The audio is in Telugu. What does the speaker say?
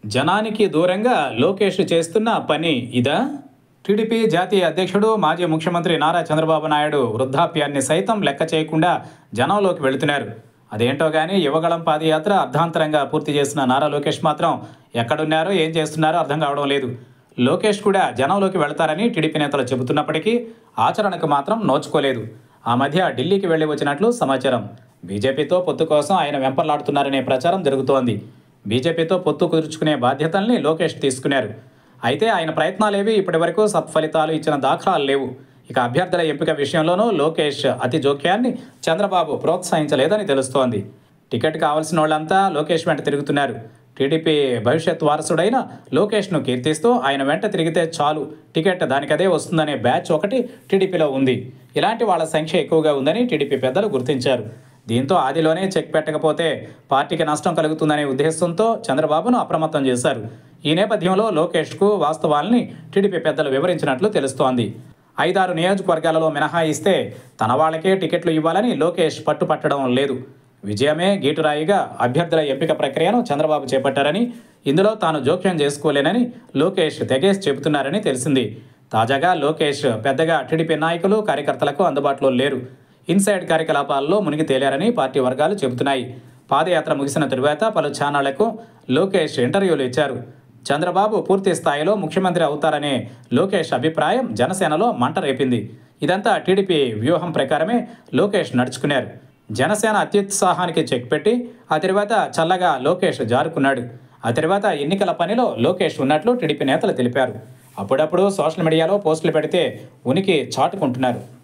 జనానికి దూరంగా లోకేష్ చేస్తున్న పని ఇదా? టీడీపీ జాతీయ అధ్యక్షుడు, మాజీ ముఖ్యమంత్రి నారా చంద్రబాబు నాయుడు వృద్ధాప్యాన్ని సైతం లెక్క చేయకుండా జనంలోకి వెళుతున్నారు. అదేంటో గానీ యువగళం పాదయాత్ర అర్ధాంతరంగా పూర్తి చేసిన నారా లోకేష్ మాత్రం ఎక్కడున్నారో, ఏం చేస్తున్నారో అర్థం కావడం లేదు. లోకేష్ కూడా జనంలోకి వెళతారని టీడీపీ నేతలు చెబుతున్నప్పటికీ ఆచరణకు మాత్రం నోచుకోలేదు. ఆ మధ్య ఢిల్లీకి వెళ్లి వచ్చినట్లు సమాచారం. బీజేపీతో పొత్తు కోసం ఆయన వెంపర్లాడుతున్నారనే ప్రచారం జరుగుతోంది. బీజేపీతో పొత్తు కుదుర్చుకునే బాధ్యతల్ని లోకేష్ తీసుకున్నారు. అయితే ఆయన ప్రయత్నాలేవి ఇప్పటివరకు సత్ఫలితాలు ఇచ్చిన దాఖలాలు లేవు. ఇక అభ్యర్థుల ఎంపిక విషయంలోనూ లోకేష్ అతి జోక్యాన్ని చంద్రబాబు ప్రోత్సహించలేదని తెలుస్తోంది. టికెట్ కావాల్సిన వాళ్ళంతా లోకేష్ వెంట తిరుగుతున్నారు. టీడీపీ భవిష్యత్ వారసుడైన లోకేష్ను కీర్తిస్తూ ఆయన వెంట తిరిగితే చాలు, టికెట్ దానికదే వస్తుందనే బ్యాచ్ ఒకటి టీడీపీలో ఉంది. ఇలాంటి వాళ్ళ సంఖ్య ఎక్కువగా ఉందని టీడీపీ పెద్దలు గుర్తించారు. దీంతో ఆదిలోనే చెక్ పెట్టకపోతే పార్టీకి నష్టం కలుగుతుందనే ఉద్దేశంతో చంద్రబాబును అప్రమత్తం చేశారు. ఈ నేపథ్యంలో లోకేష్కు వాస్తవాల్ని టీడీపీ పెద్దలు వివరించినట్లు తెలుస్తోంది. 5-6 నియోజకవర్గాలలో మినహాయిస్తే తన వాళ్ళకే టికెట్లు ఇవ్వాలని లోకేష్ పట్టుపట్టడం లేదు. విజయమే గీటురాయిగా అభ్యర్థుల ఎంపిక ప్రక్రియను చంద్రబాబు చేపట్టారని, ఇందులో తాను జోక్యం చేసుకోలేనని లోకేష్ తెగేసి చెబుతున్నారని తెలిసింది. తాజాగా లోకేష్ పెద్దగా టీడీపీ నాయకులు, కార్యకర్తలకు అందుబాటులో లేరు. ఇన్సైడ్ కార్యకలాపాల్లో మునిగి తేలారని పార్టీ వర్గాలు చెబుతున్నాయి. పాదయాత్ర ముగిసిన తరువాత పలు ఛానళ్లకు లోకేష్ ఇంటర్వ్యూలు ఇచ్చారు. చంద్రబాబు పూర్తి స్థాయిలో ముఖ్యమంత్రి అవుతారనే లోకేష్ అభిప్రాయం జనసేనలో మంట రేపింది. ఇదంతా టీడీపీ వ్యూహం ప్రకారమే లోకేష్ నడుచుకున్నారు. జనసేన అత్యుత్సాహానికి చెక్ పెట్టి ఆ తర్వాత చల్లగా లోకేష్ జారుకున్నాడు. ఆ తర్వాత ఎన్నికల పనిలో లోకేష్ ఉన్నట్లు టీడీపీ నేతలు తెలిపారు. అప్పుడప్పుడు సోషల్ మీడియాలో పోస్టులు పెడితే ఉనికి చాటుకుంటున్నారు.